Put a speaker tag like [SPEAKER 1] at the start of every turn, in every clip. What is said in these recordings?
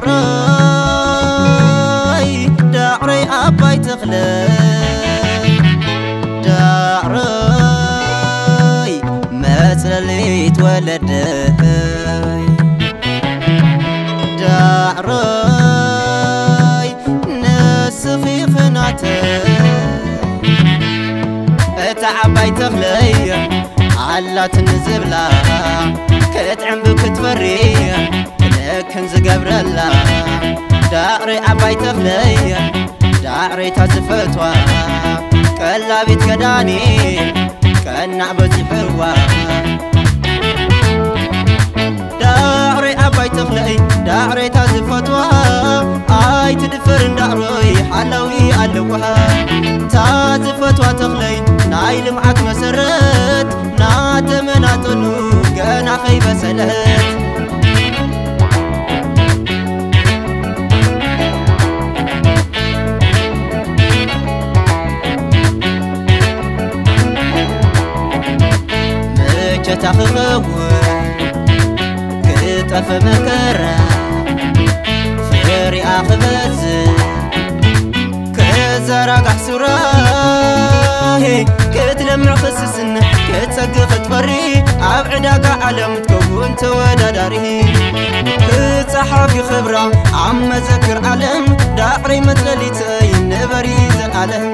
[SPEAKER 1] دعري أباي تخلي دعري مثل اللي تولد دعري نسخي خناتي أتعباي تخلي على تنزبلا كتعم بكتفري لكن زقبر الله داري أباي تخلي داري تزفتوا كلا بيت كداني كنا بزي حروا داري أباي تخلي داري تزفتوا آي تدفر داري حلوي ألوها تزفتوا تخلي نايل معك مسرت ناتمناتنو كنا خيبة سلت تخوّن كتف مكرّة فري أخبز كزرق حسوراه كتلمع خسسن كتسقف تفري أبعدك عالم تكون توداداري كتصحابي خبرة عم ذكر عالم داعري مثل اللي تاين نبريز العالم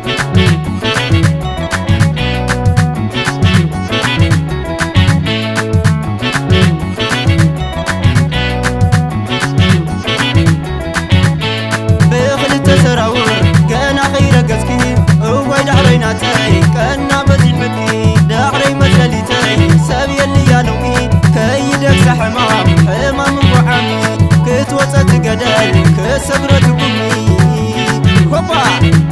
[SPEAKER 1] كنا بزي حكي داعري مثلتي سبي اللي يالوي كيدك سحمام حمام وعمي كتوسط قدر كسقرة قمي هوبا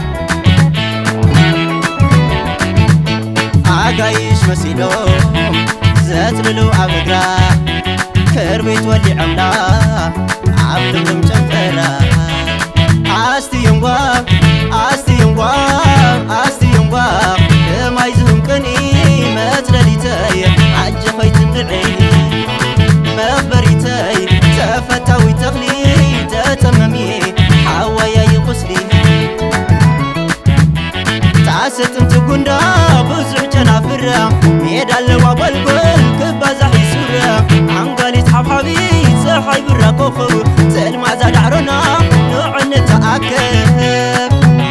[SPEAKER 1] عقايش مسيلو زاتللو عبقرا كربيت ولي عملا عبدكم جنفرا عاستي ينوام عاستي ينوام عاستي ينوام ما يزهم كني متلليتي عجفي تندعي مخبريتي تفتاوي تغلي تتممي حوايا يقسلي تعست انت قندا بزح جنافرة ميدا اللوا بالقل كبازح يسورة عنقالي تحبحبي سحي برا كوخو تلمع زاد عرونا نوع نتأكد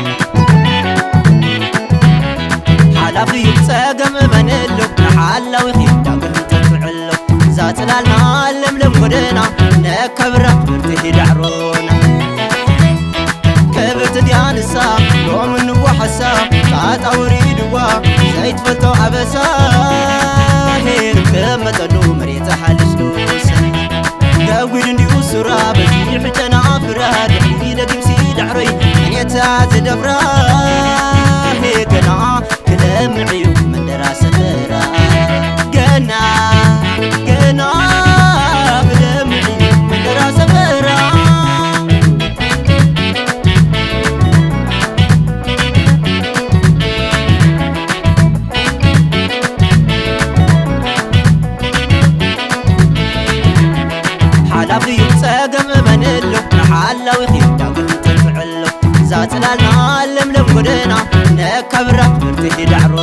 [SPEAKER 1] حلافي ساقم بنلو حلاوي خيداق تفعلو زات لالنا لملم قدنا نكبرة برتهي دعرونا كبرت ديان الساق يوم النبو حساق ساعت أوريدوا زيت فتو عبسا هير كمتنو مريت حالش لوسا قاوين دي أسرا بزي حجنا أفراد إيدا قمسي دعري من يتعز دفرا هيكنا كلام عيوب من دراسة ترى قنا كلام عيوب من دراسة ترى حلافي ساقم منلو حلاوي خيداق تفعلو زات لالنا لملم قدنا نكبرة برتهي دعرو